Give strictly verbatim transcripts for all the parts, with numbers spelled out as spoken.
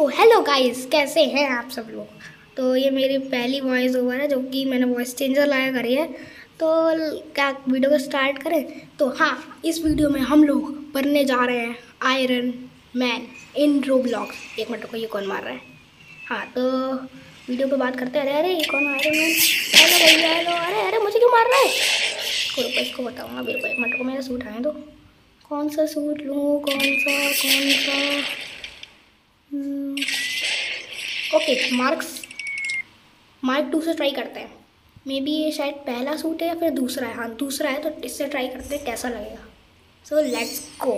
तो hello guys, कैसे हैं आप सब लोग। तो ये मेरी पहली वॉइस ओवर है जो कि मैंने वॉइस चेंजर लाया करी है। तो क्या वीडियो को स्टार्ट करें। तो हाँ, इस वीडियो में हम लोग बनने जा रहे हैं आयरन मैन इन रोब्लॉक्स। एक मिनट को, ये कौन मार रहा है। हाँ, तो वीडियो पे बात करते हैं। अरे अरे ये कौन आयरन मैन। हेलो भैया, हेलो। अरे अरे मुझे क्यों मार रहा है। इसको रुको, इसको बताऊँगा। मेरे को एक मिनट को, मेरा सूट आए तो कौन सा सूट लूँ, कौन सा कौन सा ओके, मार्क्स मार्क टू से ट्राई करते हैं। मे बी ये शायद पहला सूट है या फिर दूसरा है। हाँ दूसरा है, तो इससे ट्राई करते हैं कैसा लगेगा। So let's go.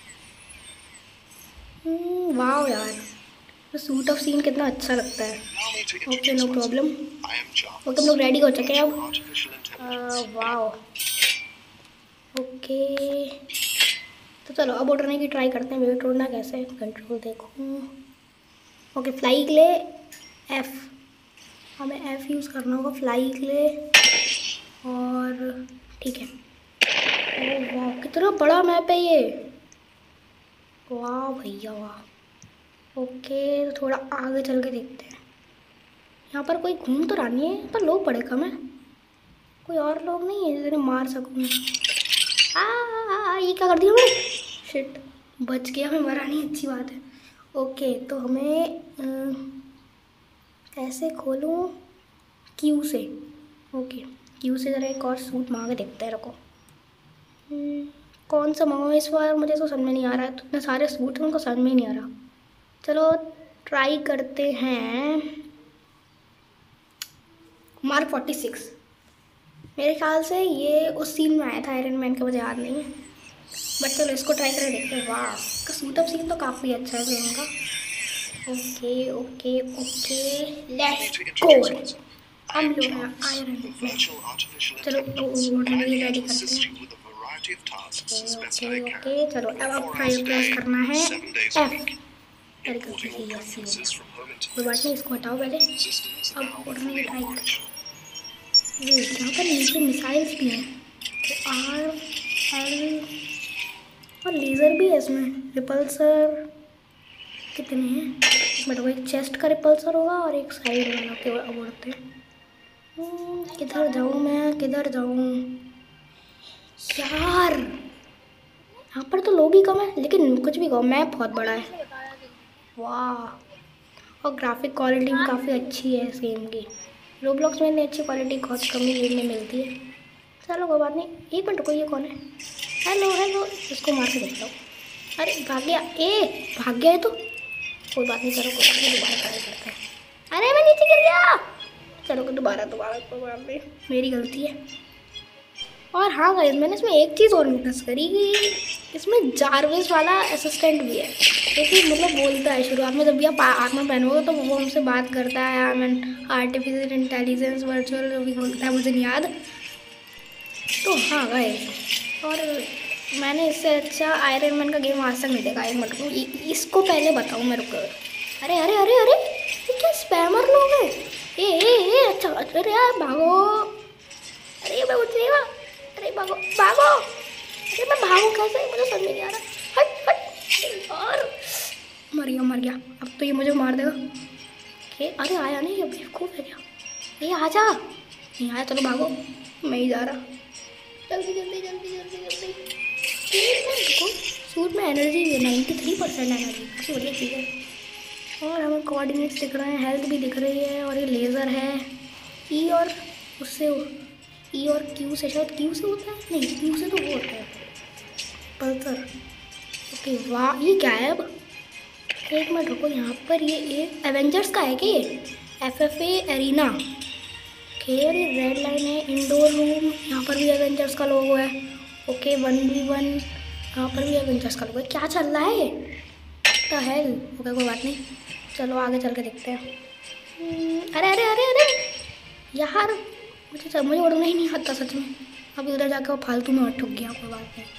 वाह यार, तो सूट ऑफ सीन कितना अच्छा लगता है। Okay, no problem. ओके, हम लोग रेडी हो चुके हैं अब। वाह, ओके तो चलो अब उड़ने की ट्राई करते हैं। वेट, उड़ना कैसे है, कंट्रोल देखो। ओके, फ्लाई के लिए एफ़, हमें एफ़ यूज़ करना होगा फ्लाई के लिए। और ठीक है। ओह वाह, कितना बड़ा मैप है ये। वाह भैया वाह। ओके, तो थोड़ा आगे चल के देखते हैं। यहाँ पर कोई घूम तो रहा नहीं है, पर लोग बड़े कम हैं। कोई और लोग नहीं है जिन्हें मार सकूँ। आ ये क्या कर दिया मैंने। शिट, बच गया मैं, मरा नहीं, अच्छी बात है। ओके, तो हमें आ, कैसे खोलूँ। क्यू से। ओके, क्यू से ज़रा एक और सूट मांगे देखते हैं। रखो, कौन सा मंगाऊँ इस बार, मुझे तो समझ में नहीं आ रहा है। तो इतने सारे सूट हैं, उनको समझ में ही नहीं आ रहा। चलो ट्राई करते हैं मार्क फोर्टी सिक्स। मेरे ख्याल से ये उस सीन में आया था आयरन मैन का, मुझे याद नहीं है, बट चलो इसको ट्राई करके देखते हैं। वाह, इसका सूट ऑफ सीन तो काफ़ी अच्छा है फिल्म का। Okay okay okay, let's go. हम लोग हैं आयरन मैन। चलो उड़ने की रेडी करते हैं। ओके ओके, चलो अब अब ट्राई प्रेस करना है एफ। अरे गलती से यस ही होगा, कोई बात नहीं, इसको हटाओ पहले। अब उड़ने की ट्राई करते हैं। यहाँ पर नीचे मिसाइल्स भी हैं, तो आर एल और लेज़र भी है इसमें। रिपल्सर कितने हैं, एक मिनट, एक चेस्ट का रिपल्सर होगा और एक साइड वाला के अब उड़ते हैं। किधर जाऊँ मैं, किधर जाऊँ यार। यहाँ पर तो लोग ही कम है, लेकिन कुछ भी कहो, मैप बहुत बड़ा है। वाह, और ग्राफिक क्वालिटी भी काफ़ी अच्छी है इस गेम की। रोब्लॉक्स में इतनी अच्छी क्वालिटी बहुत कम ही गेम में मिलती है। चलो कोई बात नहीं, एक मिनट को, ये कौन है। हेलो हेलो, इसको मार के देखता हूँ। अरे भाग गया, ए भाग गया है तो कोई बात नहीं। चलो कोई बात नहीं, दोबारा ट्राई करते हैं। अरे मैं नीचे गिर गया। चलो दोबारा दोबारा कोई बात नहीं, मेरी गलती है। और हाँ गाइस, मैंने इसमें एक चीज़ और नोटिस करी कि इसमें जारविस वाला असिस्टेंट भी है, जो कि मतलब बोलता है शुरुआत में, जब भी आप आर्मर पहनोगे तो वो हमसे बात करता है। I mean artificial intelligence virtual जो भी बोलता है, मुझे नहीं याद। तो हाँ गाइस, और मैंने इससे अच्छा आयरन मैन का गेम आज तक नहीं देखा। एक मिनट को, इसको पहले बताऊँ मेरे को। अरे अरे अरे अरे, ये क्या स्पैमर लोग हैं। ए ए ए अच्छा, अरे यार भागो। अरे मैं उठ नहीं, अरे भागो भागो। अरे मैं भागूँ कैसे, मुझे समझ नहीं आ रहा। हट हट, और मर गया मर गया। अब तो ये मुझे मार देगा। के अरे आया नहीं, ये बेवकूफ़ है क्या। ये आजा, नहीं आया, चलो भागो, मैं ही जा रहा। जल्दी जल्दी जल्दी जल्दी जल्दी। सूट में एनर्जी भी है, नाइन्टी थ्री परसेंट एनर्जी, अच्छी बढ़िया चीज़ है। और हमें कोऑर्डिनेट्स दिख रहे हैं, हेल्थ भी दिख रही है, और ये लेज़र है। ई और उससे, ई और क्यू से, शायद क्यू से होता है, नहीं क्यू से तो वो होता है पल्सर। ओके वाह, ये क्या है अब। एक मिनट रुको, यहाँ पर ये एक एवेंजर्स का है क्या, ये एफ एफ ए एरिना। खेर रेड लाइन है, इंडोर रूम, यहाँ पर भी एवेंजर्स का लोगो है। ओके, वन वी वन, यहाँ पर भी एवेंजर्स का लोगो है। क्या चल रहा है तो है। ओके कोई बात नहीं, चलो आगे चल के देखते हैं। अरे अरे अरे अरे यार, मुझे सब मुझे उड़ना ही नहीं आता सच में। अभी उधर जाकर वो फालतू में ठुक गया, कोई बात नहीं।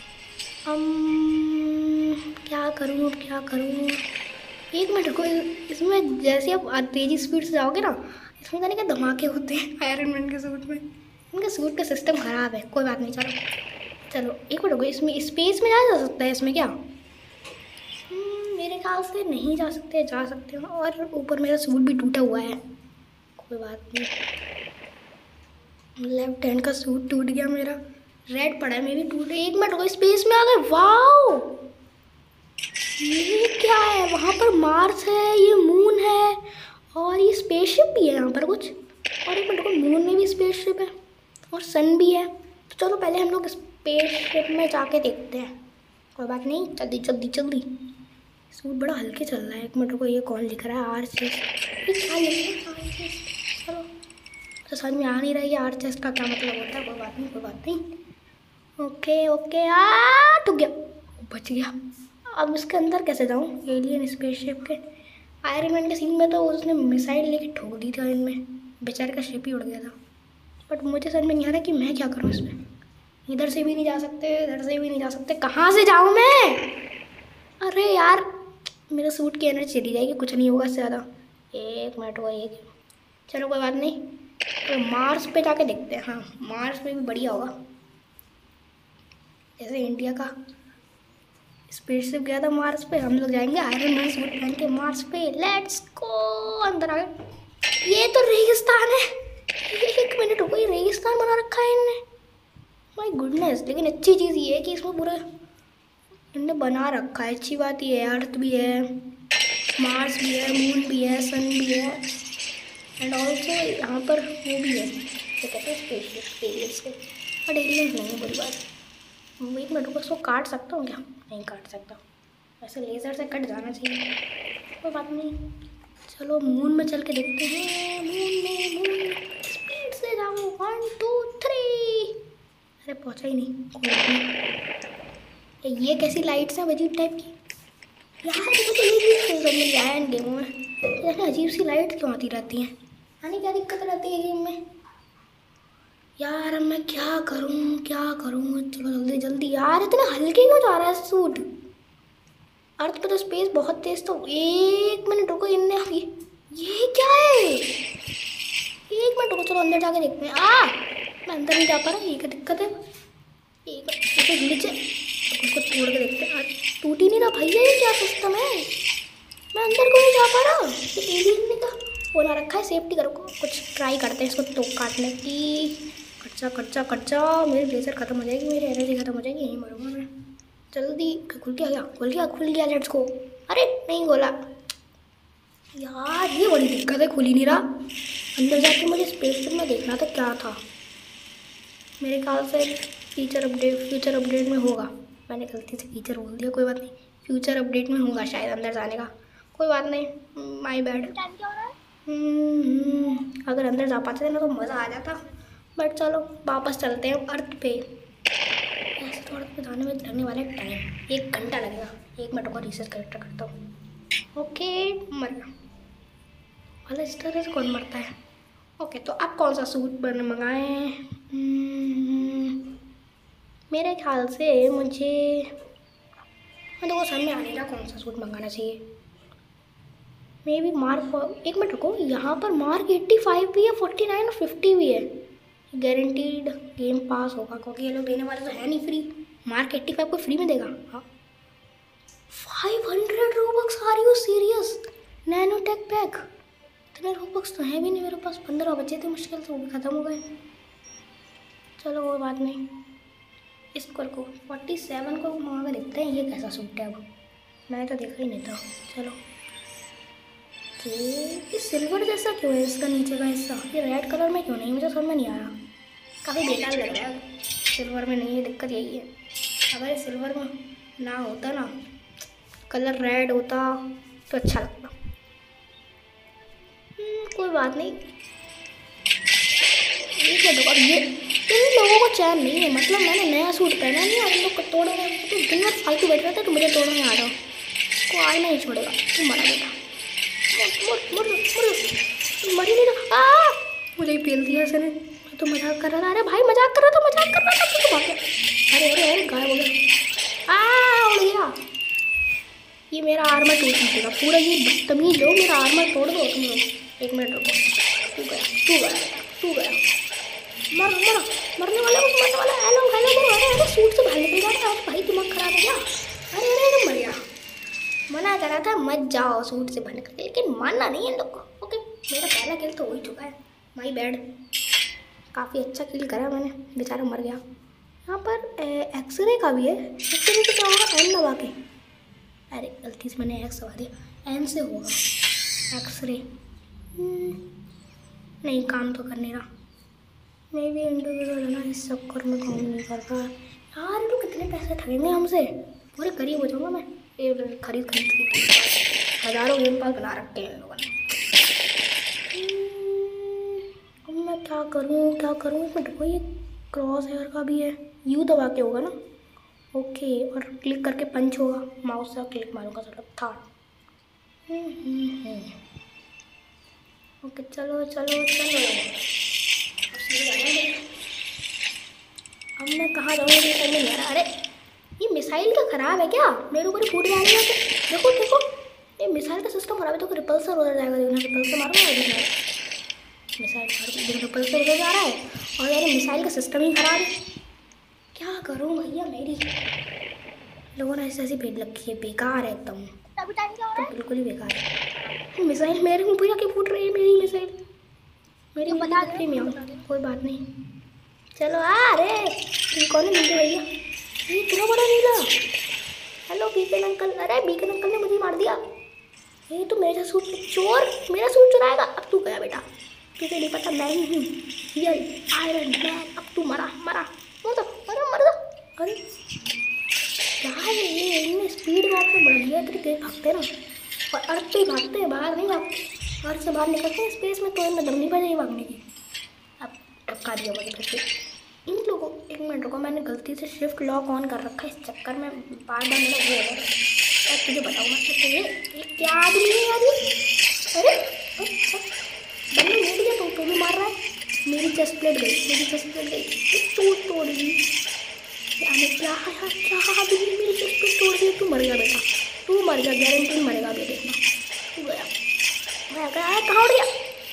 हम क्या करूँ अब, क्या करूँ। एक मिनट रुको, इसमें जैसे आप तेज़ी स्पीड से जाओगे ना, इसमें जाने के धमाके होते हैं आयरन मैन के सूट में। इनके सूट का सिस्टम ख़राब है, कोई बात नहीं। चलो चलो एक मिनट रुको, इसमें स्पेस में जाया जा सकता है इसमें क्या। मेरे ख्याल से नहीं जा सकते, जा सकते हैं। और ऊपर मेरा सूट भी टूटा हुआ है, कोई बात नहीं। लेफ्ट हैंड का सूट टूट गया मेरा, रेड पड़ा है, मे भी टूट। एक मिनट रुको, स्पेस में आ गए। वाओ, ये क्या है? वहाँ पर मार्स है, ये मून है, और ये स्पेसशिप भी है यहाँ पर कुछ। और एक मिनट रुको, मून में भी स्पेसशिप है और सन भी है। तो चलो पहले हम लोग स्पेसशिप में जाके देखते हैं। कोई बात नहीं, जल्दी जल्दी जल्दी। सूट बड़ा हल्के चल रहा है। एक मिनट रुको, ये कौन लिख रहा है? आर चेस्ट, ये क्या लिख रहा है? आर चेस्ट, चलो तो समझ में आ नहीं रहा है आर चेस्ट का क्या मतलब होता है। कोई बात नहीं, कोई बात नहीं। ओके ओके, आ टूट गया, बच गया। अब उसके अंदर कैसे जाऊँ? एलियन स्पेसशिप के आयरन मैन के सीन में तो उसने मिसाइल लेके ठोक दी थी इनमें, बेचारे का शिप ही उड़ गया था। बट मुझे समझ में नहीं आ रहा कि मैं क्या करूँ इसमें। इधर से भी नहीं जा सकते, इधर से भी नहीं जा सकते, कहाँ से जाऊँ मैं? अरे यार, मेरे सूट की एनर्जी चली जाएगी, कुछ नहीं होगा इससे ज़्यादा। एक मिनट हुआ, एक चलो कोई बात नहीं। तो मार्स पे जाके देखते हैं। हाँ, मार्स पे भी बढ़िया होगा। जैसे इंडिया का स्पेसशिप गया था मार्स पे, हम लोग जाएंगे आयरन मैन सूट पहन के मार्स पे। Let's go. अंदर आ गए। ये तो रेगिस्तान है। एक मिनट रुको, ये रेगिस्तान बना रखा है इनने। My goodness. लेकिन अच्छी चीज़ ये है कि इसमें पूरा इनने बना रखा है। अच्छी बात ये है, अर्थ भी है, मार्स भी है, मून भी है, सन भी है, एंड ऑल्सो यहाँ पर वो भी है, क्या कहते हैं, स्पेसशिप एलियंस के। बट एलियंस नहीं है, बुरी बात। एक मिनट रुको, इसको काट सकता हूँ क्या? नहीं काट सकता, वैसे लेज़र से कट जाना चाहिए। कोई बात नहीं, चलो मून में चल के देखते हैं। मून में, मून में स्पीड से जाओ। One two three. अरे पहुँचा ही नहीं, कोई बात नहीं। ये कैसी लाइट्स हैं अजीब टाइप की यार? देखो तो ये भी समझ में आया इन गेमों में, जैसे अजीब सी लाइट क्यों आती रहती हैं? यानी क्या दिक्कत रहती है गेम में यार? अब मैं क्या करूं, क्या करूं? चलो जल्दी जल्दी यार, इतना हल्के क्यों जा रहा है सूट? अर्थ पे तो स्पेस बहुत तेज। तो एक मिनट रुको, इनने ये, ये क्या है? एक मिनट रुको, चलो अंदर जाके देखते हैं। आ मैं अंदर नहीं जा पा रहा, ये क्या दिक्कत है? एक मिनट नीचे उसको तोड़ के देखते हैं। टूट ही नहीं रहा भैया, ये क्या सिस्टम है? मैं अंदर को नहीं जा पा रहा। ये एलियन ने का बोला रखा है सेफ्टी करो। कुछ ट्राई करते हैं इसको तो काटने की। कच्चा कच्चा कच्चा, मेरी ब्लेजर खत्म हो जाएगी, मेरी एनर्जी खत्म हो जाएगी, यहीं मरूंगा मैं। जल्दी, खुल गया, खुल गया, खुल गया, लेट्स गो। अरे नहीं खोला यार, ये बड़ी दिक्कत है, खुल ही नहीं रहा। अंदर जाके मुझे स्पेसशिप में देखना था क्या था। मेरे ख्याल से फीचर अपडेट फ्यूचर अपडेट में होगा। मैंने गलती से फीचर बोल दिया, कोई बात नहीं। फ्यूचर अपडेट में होगा शायद अंदर जाने का, कोई बात नहीं, माय बैड। अगर अंदर जा पाते थे ना तो मज़ा आ जाता। बट चलो वापस चलते हैं अर्थ पे। ऐसे तो अर्थ पे जाने में लगने वाला टाइम एक घंटा लगेगा। एक मिनट को रिसर्च करेक्टर करता हूँ। ओके, मर गया। वाला इस तरह से कौन मरता है? ओके, तो अब कौन सा सूट बन मंगाएं? मेरे ख्याल से मुझे मतलब वो समझ में आ नहीं रहा कौन सा सूट मंगाना चाहिए। मे बी मार्क, एक मिनट रुको, यहाँ पर मार्क एट्टी फाइव भी है, फोर्टी नाइन और फिफ्टी भी है। गारंटीड गेम पास होगा क्योंकि ये लोग देने वाले तो है नहीं फ्री। मार्क एट्टी फाइव को फ्री में देगा? हाँ, five hundred Robux, are you serious? Nano tech pack, इतने रोबक्स तो हैं भी नहीं मेरे पास। पंद्रह बचे थे मुश्किल से, वो भी ख़त्म हो गए। चलो कोई बात नहीं, इसको को फोर्टी सेवन को मंगा के देखते हैं ये कैसा सूट है। अब मैंने तो देखा ही नहीं था। चलो, ये सिल्वर जैसा क्यों है इसका नीचे का हिस्सा? ये रेड कलर में क्यों नहीं? मुझे समझ में नहीं आ रहा, काफ़ी बेकार लग रहा है। सिल्वर में नहीं है, दिक्कत यही है। अगर ये सिल्वर में ना होता ना, कलर रेड होता तो अच्छा लगता। कोई बात नहीं, ये अब ये इन लोगों को चैन नहीं है। मतलब मैंने नया सूट पहना नहीं और इन लोग को तोड़ रहे हैं। तो दिन में फालतू बैठ रहा था तो मुझे तोड़ने आ रहा हूँ। इसको आज नहीं छोड़ेगा, तुम मरा बेटा, मर मर मर मर ही नहीं रहा। आ मुझे ही पेल दिया इसने। मैं तो मजाक कर रहा था। अरे भाई मजाक कर रहा था, मजाक कर रहा था, तो भाग गया। अरे अरे अरे गायब हो गया। आ उड़ गया। ये मेरा आर्मर टूट जाएगा पूरा। ये बदतमीज लोग मेरा आर्मर तोड़ दो तुम लोग। एक मिनट रुको, तू गया तू गया तू गया मर मर मरने वाला है, मरने वाला। हेलो हेलो, अरे अरे सूट से भाग निकल जा रहा है भाई, दिमाग खराब हो गया। अरे अरे अरे मर गया। मना करा था मत जाओ सूट से बन करके, लेकिन मानना नहीं है इन लोग को। ओके मेरा पहला किल तो हो ही चुका है, माई बैड। काफ़ी अच्छा किल करा मैंने, बेचारा मर गया। यहाँ पर एक्सरे का भी है, एक्सरे से क्या होगा, एन दबा के, अरे गलती से मैंने एक्स दबा दिया, एन से होगा एक्सरे। नहीं काम तो कर नहीं रहा, मे भी इंडिविजुअल है ना, इस चक्कर में काम नहीं करता यार। ये लोग कितने पैसे ठगेंगे हमसे, पूरे गरीब हो जाऊँगा मैं। ये खरीद खरीद के हज़ारों गेम पास बना रखे हैं इन लोगों ने। अब मैं क्या करूँ क्या करूँ, इसमें देखो ये क्रॉस हेयर का भी है, यू दबा के होगा ना। ओके और क्लिक करके पंच होगा, माउस से क्लिक मारूंगा मतलब था। ओके चलो चलो चलो, अब मैं कहाँ जाऊँगी, ये नहीं आ रहा। अरे ये मिसाइल का ख़राब है क्या, मेरे ऊपर फूट जा रही है। देखो देखो ये मिसाइल का सिस्टम ख़राब है, तो रिपल्सर उधर जाएगा, रिपल्सर मारूंगा मिसाइल, रिपल्सर उधर जा रहा है और यार मिसाइल का सिस्टम ही ख़राब है। क्या करूँ भैया, मेरी लोगों ने ऐसे ऐसी भेज रखी है, बेकार है एकदम, तो बिल्कुल ही बेकार है। मिसाइल मेरे मुँह पे आके फूट रही है, मेरी मिसाइल मेरी बता रही में। कोई बात नहीं चलो। अरे कौन है मिलते भैया, ये इतना बड़ा नीला। हेलो बीकन अंकल, अरे बीकन अंकल ने मुझे मार दिया। ये तो मेरा सूट चोर, मेरा सूट चुराएगा। अब तू गया बेटा, तुझे नहीं पता मैं ही हूँ ये आयरन मैन। अब तू मरा मरा मर दो मरा मर दो। अरे क्या है ये, इनमें स्पीड में आपको बढ़ गया, इतनी तेज भागते ना, और अर्थ पे भागते हैं, बाहर नहीं भागते। अर्थ से बाहर निकलते हैं स्पेस में, तो इनमें दम नहीं पड़ेगी भागने की। अब टपका दिया मुझे फिर से इन लोगों। एक मिनट रुको, मैंने गलती से शिफ्ट लॉक ऑन कर रखा है, इस चक्कर में बार बार मेरा वो हो रहा है। तुझे बताऊँगा तो ये, ये क्या आदमी है यार ये। अरे बंदे ले लिया, तो तो भी मार रहा है। मेरी चेस्ट प्लेट गई, मेरी चेस्ट प्लेट गई, चोट तोड़ दी। अरे क्या है यार, क्या आदमी, मेरी चेस्ट प्लेट तोड़ दी। तू मर गया बेटा, तू मर गया, गारंटी मरेगा अभी, देखना तू गया। मैं कहा कहाँ उड़ गया,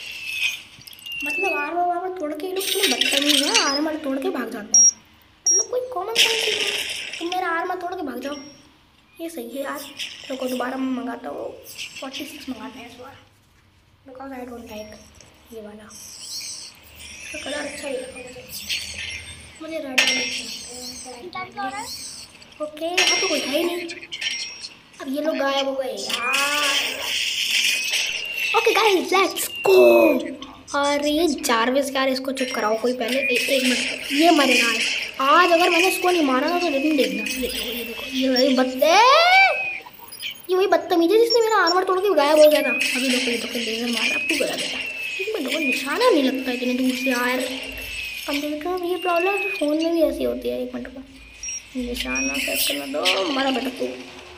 मतलब आर वार तोड़ के ये लोग इतने बदतमीज हैं, आर मार तोड़ के भाग जाते हैं। मतलब कोई कॉमन सेंस नहीं है, तुम मेरा आर मार तोड़ के भाग जाओ, ये सही है यार। तो को दोबारा मैं मंगाता हूँ, फोर्टी सिक्स मंगाते हैं इस बार, बिकॉज आई डोंट लाइक ये वाला, तो कलर अच्छा ही लगा मुझे, मुझे रेड वाला अच्छा लगता है। ओके यहाँ तो कोई है ही नहीं, अब ये लोग गायब हो गए यार। Okay guys let's go. और ये जारविस यार, इसको चुप कराओ कोई पहले। ए, एक मिनट, ये मरेगा आज अगर मैंने इसको नहीं मारा ना, तो लेकिन देखना। ये देखो ये देखो, ये वही बदते ये वही बदतमीज है जिसने मेरा आर्मर तोड़ के गायब हो गया था। अभी देखो ये तो लेजर मारा, अब तू गया बेटा। एक मिनट देखो, निशाना नहीं लगता इतनी दूर से यार। कंप्यूटर में ये प्रॉब्लम फ़ोन में भी ऐसी होती है। एक मिनट को निशाना सेट करना दो, मरा बेटा तू।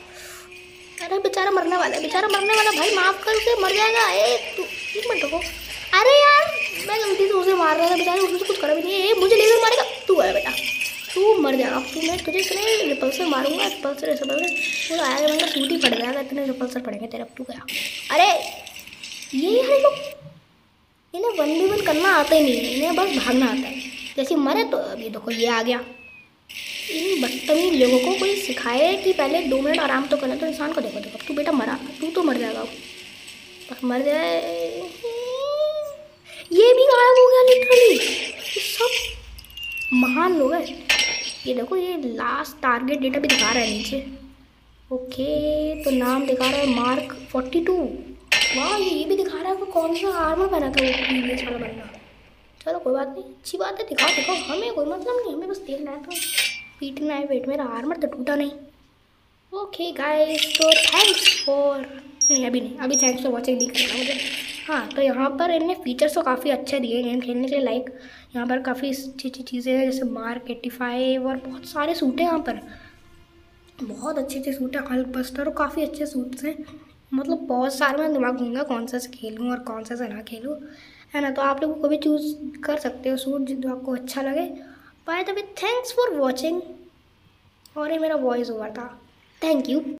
अरे बेचारा मरने वाला है, बेचारा मरने वाला, भाई माफ़ कर, उसे मर जाएगा। ए तू एक मिनट देखो, अरे यार मैं गलती से उसे मार रहा था, बेचारे उसने कुछ करा भी नहीं है। मुझे लेजर मारेगा, तू आया बेटा, तू मर जाएगा। अब तू मैं तुझे इतने रिपल्सर मारूंगा, रिपल्सर रिपल्सर वो आएगा, मेरा सूट ही फट जाएगा, इतने रिपल्सर पड़ेंगे तेरे। अब तू गया। अरे ये यार लोग, इन्हें वन वी वन करना आता ही नहीं है, इन्हें बस भागना आता है। जैसे मरे तो अभी देखो ये आ गया। इन बदतमीज लोगों को कोई सिखाए कि पहले दो मिनट आराम तो करना। तो इंसान को देखो देखो, तू बेटा मरा, तू तो मर जाएगा, बस मर जाए। ये भी गायब हो गया लिटरली, सब महान लोग हैं। ये देखो ये लास्ट टारगेट डेटा भी दिखा रहा है नीचे। ओके तो नाम दिखा रहा है मार्क फोर्टी टू। वाह ये भी दिखा रहा है वो कौन सा आर्मर पहना था वो प्रीवियस वाला बंदा। चलो कोई बात नहीं, अच्छी बात है, दिखाओ दिखाओ, हमें कोई मतलब नहीं, हमें बस देखना है। तो पीटना है वेट, मेरा आर्मर तो टूटा नहीं। ओके गाइस तो थैंक्स फॉर, नहीं अभी नहीं, अभी थैंक्स फॉर वॉचिंग नहीं करना मुझे। हाँ तो यहाँ पर इनने फीचर्स तो काफ़ी अच्छे दिए गेम खेलने के लिए। लाइक यहाँ पर काफ़ी अच्छी अच्छी चीज़ें हैं, जैसे मार्क एट्टी फाइव और बहुत सारे सूट हैं यहाँ पर, बहुत अच्छे अच्छे सूट हैं। हल्क बस्टर और काफ़ी अच्छे सूट्स हैं, मतलब बहुत सारे। मैं दिमाग घूमूंगा कौन सा से खेलूँ और कौन सा से ना खेलूँ, है ना। तो आप लोगों को भी चूज़ कर सकते हो सूट जो आपको अच्छा लगे। By the way thanks for watching, और ये मेरा वॉइस ओवर था, थैंक यू।